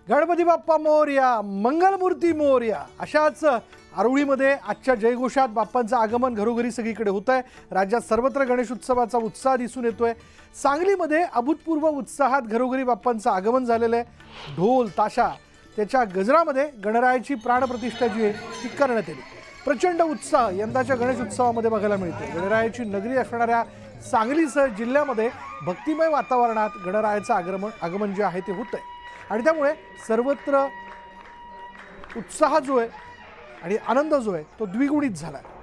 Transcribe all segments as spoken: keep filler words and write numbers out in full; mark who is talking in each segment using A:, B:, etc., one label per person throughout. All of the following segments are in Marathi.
A: गणपती बाप्पा मोरया, मंगलमूर्ती मोरया अशाच आरोळीमध्ये आजच्या जयघोषात बाप्पांचं आगमन घरोघरी सगळीकडे होत आहे। राज्यात सर्वत्र गणेश उत्सवाचा उत्साह दिसून येतोय। सांगलीमध्ये अभूतपूर्व उत्साहात घरोघरी बाप्पांचं आगमन झालेलं आहे। ढोल ताशा त्याच्या गजरामध्ये गणरायाची प्राणप्रतिष्ठा जी आहे ती करण्यात आली। प्रचंड उत्साह यंदाच्या गणेश उत्सवामध्ये बघायला मिळतो। गणरायाची नगरी असणाऱ्या सांगलीसह जिल्ह्यामध्ये भक्तिमय वातावरणात गणरायाचं आगमन आगमन जे आहे ते होत आहे आणि त्यामुळे सर्वत्र उत्साह जो आहे आणि आनंद जो आहे तो द्विगुणित झाला आहे।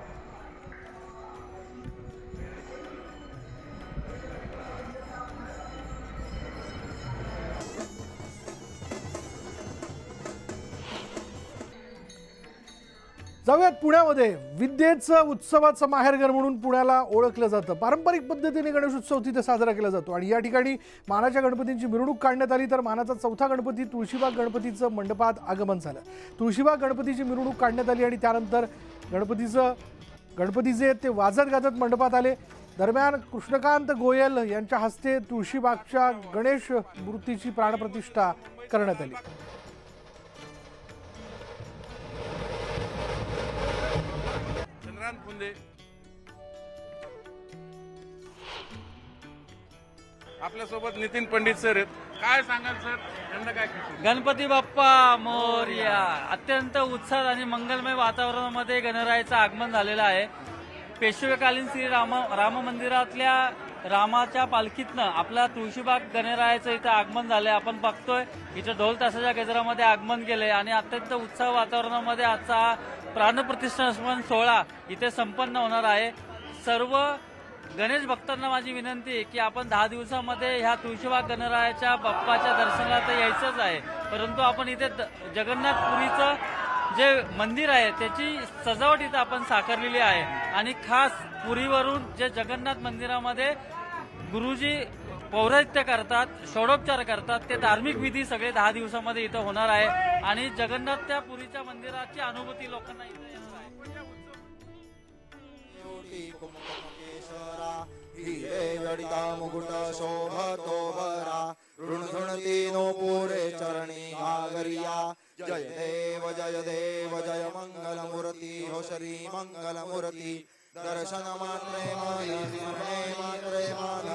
A: जाऊयात पुण्यामध्ये विद्येचं उत्सवाचं माहेरघर म्हणून पुण्याला ओळखलं जातं। पारंपरिक पद्धतीने गणेशोत्सव तिथे साजरा केला जातो आणि या ठिकाणी मानाच्या गणपतींची मिरवणूक काढण्यात आली। तर मानाचा चौथा गणपती तुळशीबाग गणपतीचं मंडपात आगमन झालं। तुळशीबाग गणपतीची मिरवणूक काढण्यात आली आणि त्यानंतर गणपतीचं गणपती जे ते वाजत गाजत मंडपात आले। दरम्यान कृष्णकांत गोयल यांच्या हस्ते तुळशीबागच्या गणेश मूर्तीची प्राणप्रतिष्ठा करण्यात आली।
B: आपल्या सोबत नितीन पंडित सर आहेत। काय सांगाल सर, यंदा काय
C: गणपती बाप्पा मोरया अत्यंत उत्साह आणि मंगलमय वातावरणामध्ये गणरायाचं आगमन झालेलं आहे। पेशवेकालीन श्री राम राम मंदिरातल्या रामाच्या पालखीतनं आपला तुळशीबाग गणरायाचं इथं आगमन झालंय। आपण बघतोय इथं ढोल ताशाच्या गजरामध्ये आगमन केलंय आणि अत्यंत उत्साह वातावरणामध्ये आजचा प्राणप्रतिष्ठा सोहळा इथे संपन्न होणार आहे। सर्व गणेश भक्तांना माझी विनंती आहे की आपण दहा दिवसामध्ये ह्या तुळशीबाग गणरायाच्या बाप्पाच्या दर्शनाला तर यायचंच आहे, परंतु आपण इथे जगन्नाथपुरीचं जे मंदिर आहे त्याची सजावट इथं आपण साकारलेली आहे आणि खास पुरीवरून जे जगन्नाथ मंदिरामध्ये गुरुजी पौराहित्य करतात, षोडोपचार करतात, ते धार्मिक विधी सगळे दहा दिवसामध्ये इथं होणार आहे आणि जगन्नाथ त्या पुरीच्या मंदिराची अनुभूती लोकांना इथं येणार आहे।
D: मुकुट शोभतो भरा ऋणधुणती नो पुरे चरणी आगरिया। जय देव जय देव जय मंगल मूर्ती हो श्री मंगल मूर्ती। दर्शन मात्रे मान स्मरणे मात्रे मान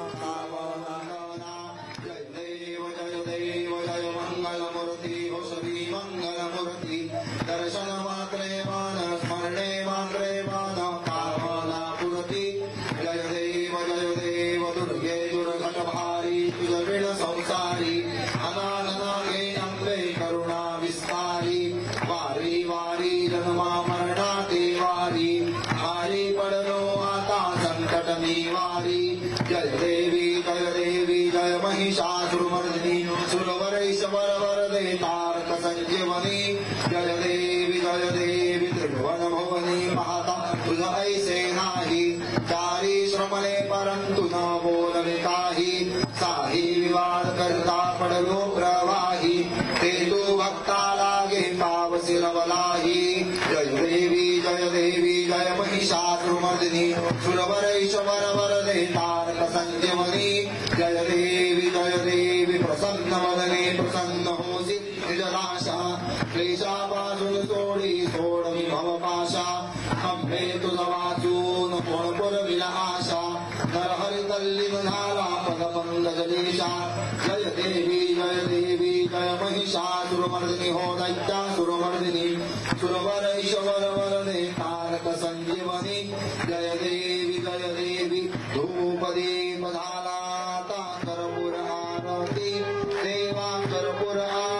D: पावना। जय देव जय देव जय मंगल मूर्ती हो श्री मंगल मूर्ती। दर्शन मात्रे मान स्मरणे मात्रे मान पावना पुरती। जय देव जय देव दुर्गे दुर्घट भारी तुझ वेळ संसारी। अनाथनागे अंबे करुणा विस्तारी। वारी वारी जन्मा मरणाते वारी। हारी पडलो आता संकट निवारी। जय देवी जय देवी जय महिषासुरमर्दिनी। सुरवरैश्वर वरदे तारक संजीवनी। जय देवी जय देवी त्रिभुवन भुवनी। माता तुझ ऐसे नाही चारी श्रमणे परंतु न बोलवे काही। साही विवाद करता पडलो प्रवाही। ते तू भक्ता लागे पाव सिरवलाही। जय देवी जय देवी जय महिषासुरमर्दिनी। सुरवरैश्वर वरदे तारक संजीवनी। जय देवी जय देवी प्रसन्न वदने प्रसन्न होसी निजलाशा। क्लेशापासून सोडी सोडवी भवपाशा। अंबे तुझ वाचून कोण पुरविला आशा। नरहरी तल्लीन झाला पदपंद जलेशा। जय देवी जय देवी जय महिषासुरमर्दिनी हो दैत्यासुरमर्दिनी। सुरवरैश्वर वरदे तारक संजीवनी। जय देवी जय देवी धूपदीप झाला आता कर्पूर आरती। देवा कर्पूर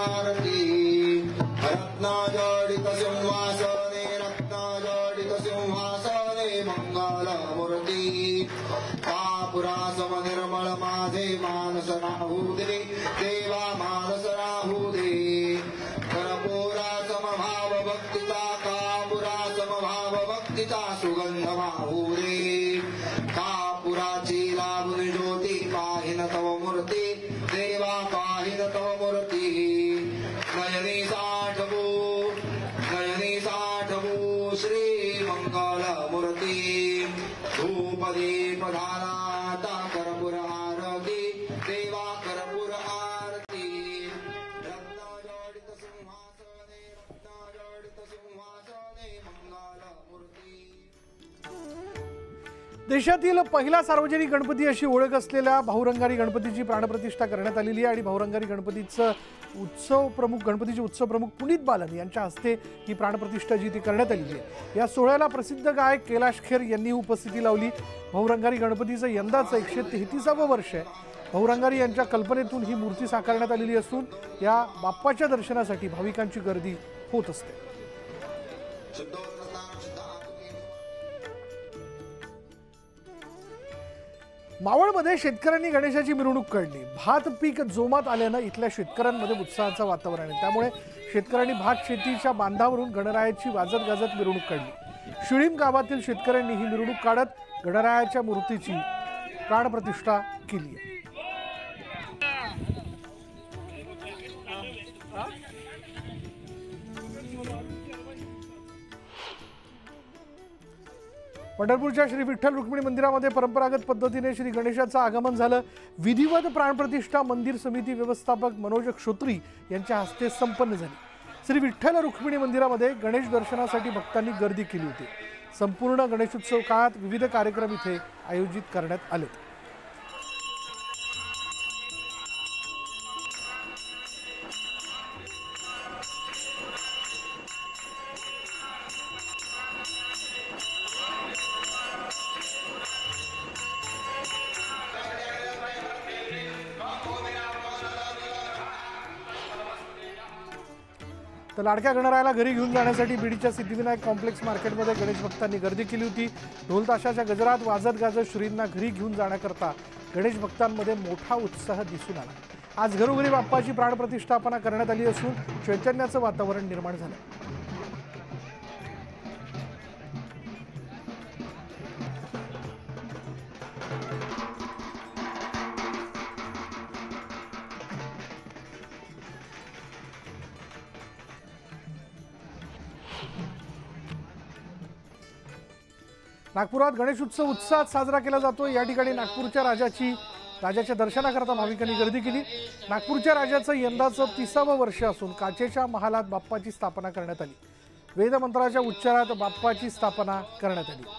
D: आरती। रत्ना जडित सिंहासने रत्ना जडित सिंहासने मंगल मूर्ती। कापुरासम निर्मळ माझे मानस राहू दे। देवा मानस राहू दे। कर्पूरासम भाव भक्तीचा कापुरासम भाव भक्तीचा सुगंध वाहू दे। कापुराची लावून ज्योती पाहिन तव मूर्ती। देवा पाहिन तव मूर्ती। नयनी साठवू नयनी साठवू श्री मंगल मूर्ती। धूपदीप झाला आता कर्पूर आरती। देवा कर्पूर आरती। रत्न जडित
A: देशातील पहिला सार्वजनिक गणपती अशी ओळख असलेल्या भाऊरंगारी गणपतीची प्राणप्रतिष्ठा करण्यात आलेली आहे आणि भाऊरंगारी गणपतीचं उत्सव प्रमुख गणपतीचे उत्सव प्रमुख पुनीत बालन यांच्या हस्ते ही प्राणप्रतिष्ठा जी ती करण्यात आलेली आहे। या सोहळ्याला प्रसिद्ध गायक कैलाश खेर यांनी उपस्थिती लावली। भाऊरंगारी गणपतीचं यंदाचं एकशे तेहतीसावं वर्ष आहे। भाऊरंगारी यांच्या कल्पनेतून ही मूर्ती साकारण्यात आलेली असून या बाप्पाच्या दर्शनासाठी भाविकांची गर्दी होत असते। मावळमध्ये शेतकऱ्यांनी गणेशाची मिरवणूक काढली। भात पीक जोमात आल्यानं इथल्या शेतकऱ्यांमध्ये उत्साहाचं वातावरण आहे। त्यामुळे शेतकऱ्यांनी भात शेतीच्या बांधावरून गणरायाची वाजत गाजत मिरवणूक काढली। शिळीम गावातील शेतकऱ्यांनी ही मिरवणूक काढत गणरायाच्या मूर्तीची प्राणप्रतिष्ठा केली आहे। पंढरपूरच्या श्री विठ्ठल रुक्मिणी मंदिरामध्ये परंपरागत पद्धतीने श्री गणेशाचं आगमन झालं। विधिवत प्राणप्रतिष्ठा मंदिर समिती व्यवस्थापक मनोज क्षोत्री यांच्या हस्ते संपन्न झाली। श्री विठ्ठल रुक्मिणी मंदिरामध्ये गणेश दर्शनासाठी भक्तांनी गर्दी केली होती। संपूर्ण गणेशोत्सव काळात विविध कार्यक्रम इथे आयोजित करण्यात आले। तर लाडक्या गणरायाला घरी घेऊन जाण्यासाठी बीडच्या सिद्धिविनायक कॉम्प्लेक्स मार्केटमध्ये गणेश भक्तांनी गर्दी केली होती। ढोल ताशाच्या गजरात वाजत गाजत श्रींना घरी घेऊन जाण्याकरता गणेश भक्तांमध्ये मोठा उत्साह दिसून आला। आज घरोघरी बाप्पाची प्राणप्रतिष्ठापना करण्यात आली असून चैतन्याचं वातावरण निर्माण झालं। नागपुरात गणेशोत्सव उत्साहात साजरा केला जातो। या ठिकाणी नागपूरच्या राजाची राजाच्या दर्शनाकरता भाविकांनी गर्दी केली। नागपूरच्या राजाचं यंदाचं तिसावं वर्ष असून काचेच्या महालात बाप्पाची स्थापना करण्यात आली। वेदमंत्राच्या उच्चारात बाप्पाची स्थापना करण्यात आली।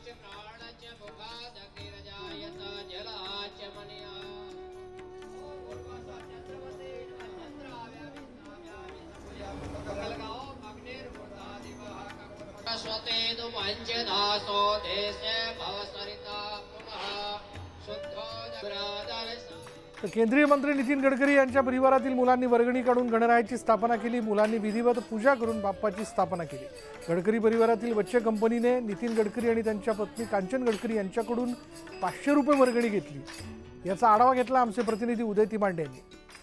A: केंद्रीय मंत्री नितीन गडकरी यांच्या परिवारातील मुलांनी वर्गणी काढून गणरायाची स्थापना केली। मुलांनी विधिवत पूजा करून बाप्पाची स्थापना केली। गडकरी परिवारातील बच्चे कंपनीने नितीन गडकरी आणि त्यांच्या पत्नी कांचन गडकरी यांच्याकडून पाचशे रुपये वर्गणी घेतली। याचा आढावा घेतला आमचे प्रतिनिधी उदय तिमांडे यांनी।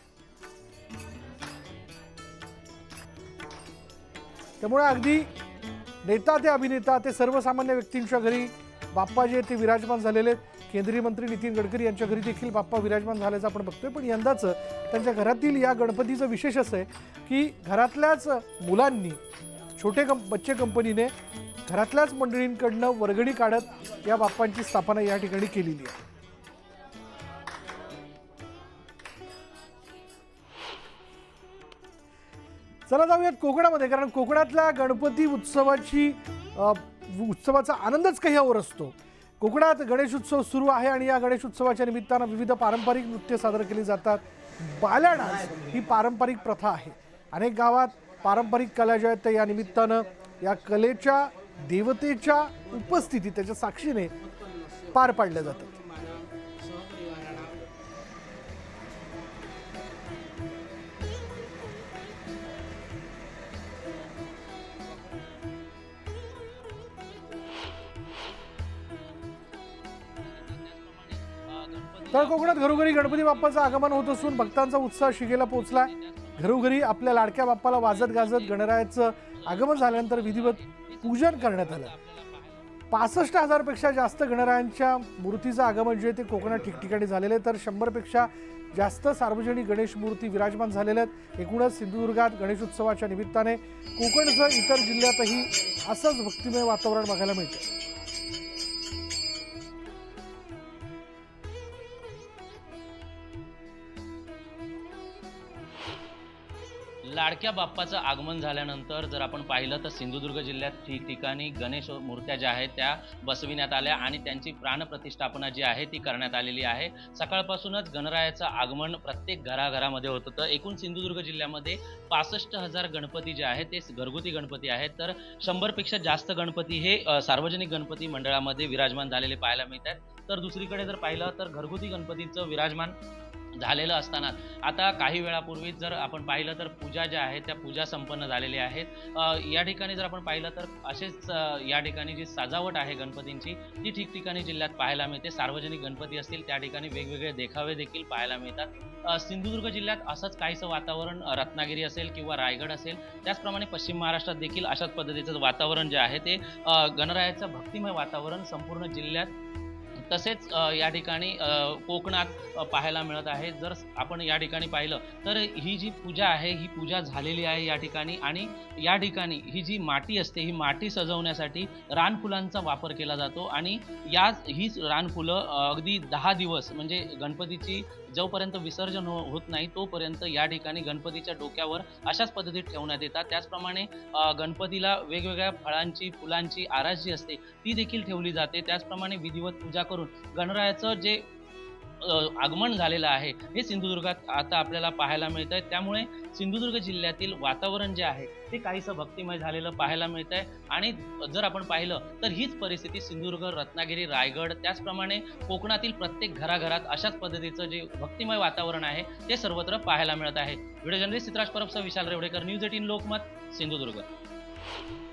A: त्यामुळे अगदी नेता ते अभिनेता ते सर्वसामान्य व्यक्तींच्या घरी बाप्पा जे ते विराजमान झालेले आहेत। केंद्रीय मंत्री नितीन गडकरी यांच्या घरी देखील बाप्पा विराजमान झाल्याचं आपण बघतोय। पण यंदाचं त्यांच्या घरातील या गणपतीचं विशेष असं आहे की घरातल्याच मुलांनी छोटे कंप बच्चे कंपनीने घरातल्याच मंडळींकडनं वर्गणी काढत या बाप्पांची स्थापना या ठिकाणी केलेली आहे। चला जाऊयात कोकणामध्ये, कारण कोकणातल्या गणपती उत्सवाची उत्सवाचा आनंदच काही और असतो। कोकणात गणेशोत्सव सुरू आहे आणि या गणेशोत्सवाच्या निमित्तानं विविध पारंपरिक नृत्य सादर केली जातात। बाल्या डान्स ही पारंपरिक प्रथा आहे। अनेक गावात पारंपरिक कला ज्या आहेत त्या या निमित्तानं या कलेच्या देवतेच्या उपस्थितीत त्याच्या साक्षीने पार पाडल्या जातात। तर कोकणात घरोघरी गणपती बाप्पाचं आगमन होत असून भक्तांचा उत्साह शिगेला पोहोचलाय। घरोघरी आपल्या लाडक्या बाप्पाला वाजत गाजत गणरायाचं आगमन झाल्यानंतर विधिवत पूजन करण्यात आलं। पासष्ट हजार पेक्षा जास्त गणरायांच्या मूर्तीचं आगमन जे ते कोकणात ठिकठिकाणी झालेले, तर शंभर पेक्षा जास्त सार्वजनिक गणेश मूर्ती विराजमान झालेल्या आहेत। एकूणच सिंधुदुर्गात गणेशोत्सवाच्या निमित्ताने कोकणसह इतर जिल्ह्यातही असंच भक्तिमय वातावरण बघायला मिळतं।
E: लाडक्या बाप्पाचं आगमन झाल्यानंतर जर आपण पाहिलं तर सिंधुदुर्ग जिल्ह्यात ठिकठिकाणी गणेश मूर्त्या ज्या आहेत त्या बसविण्यात आल्या आणि त्यांची प्राणप्रतिष्ठापना जी आहे ती करण्यात आलेली आहे. सकाळपासूनच गणरायाचं आगमन प्रत्येक घराघरामध्ये होत होतं. एकूण सिंधुदुर्ग जिल्ह्यामध्ये पासष्ट हजार गणपती जे आहेत ते घरगुती गणपती आहेत, तर शंभरपेक्षा जास्त गणपती हे सार्वजनिक गणपती मंडळामध्ये विराजमान झालेले पाहायला मिळत आहेत. तर दुसरीकडे जर पाहिलं तर घरगुती गणपतीचं विराजमान झालेलं असताना आता काही वेळापूर्वी जर आपण पाहिलं तर पूजा ज्या आहेत त्या पूजा संपन्न झालेल्या आहेत. या ठिकाणी जर आपण पाहिलं तर असेच या ठिकाणी जी सजावट आहे गणपतींची ती ठिकठिकाणी जिल्ह्यात पाहायला मिळते. सार्वजनिक गणपती असतील त्या ठिकाणी वेगवेगळे देखावे देखील पाहायला मिळतात. सिंधुदुर्ग जिल्ह्यात असंच काहीसं वातावरण रत्नागिरी असेल किंवा रायगड असेल, त्याचप्रमाणे पश्चिम महाराष्ट्रात देखील अशाच पद्धतीचं वातावरण जे आहे ते गणरायाचं भक्तिमय वातावरण संपूर्ण जिल्ह्यात तसेच या ठिकाणी कोकणात पाहायला मिळत आहे. जर आपण या ठिकाणी पाहिलं तर ही जी पूजा आहे ही पूजा झालेली आहे या ठिकाणी आणि या ठिकाणी ही जी माती असते ही माती सजवण्यासाठी रानफुलांचा वापर केला जातो आणि या हीच रानफुलं अगदी दहा दिवस म्हणजे गणपतीची जोपर्यंत विसर्जन हो होत नाही तोपर्यंत या ठिकाणी गणपतीच्या डोक्यावर अशाच पद्धतीत ठेवण्यात येतात. त्याचप्रमाणे गणपतीला वेगवेगळ्या फळांची फुलांची आरास जी असते ती देखील ठेवली जाते. त्याचप्रमाणे विधिवत पूजा करून गणरायाचं जे आगमन झालेलं आहे हे सिंधुदुर्गात आता आपल्याला पाहायला मिळत आहे. त्यामुळे सिंधुदुर्ग जिल्ह्यातील वातावरण जे आहे ते काहीसं भक्तिमय झालेलं पाहायला मिळत आहे आणि जर आपण पाहिलं तर हीच परिस्थिती सिंधुदुर्ग, रत्नागिरी, रायगड त्याचप्रमाणे कोकणातील प्रत्येक घराघरात अशाच पद्धतीचं जे भक्तिमय वातावरण आहे ते सर्वत्र पाहायला मिळत आहे. व्हिडिओ जर्नलिस्ट चित्राज परबसह विशाल रेवडेकर, न्यूज एटीन लोकमत, सिंधुदुर्ग.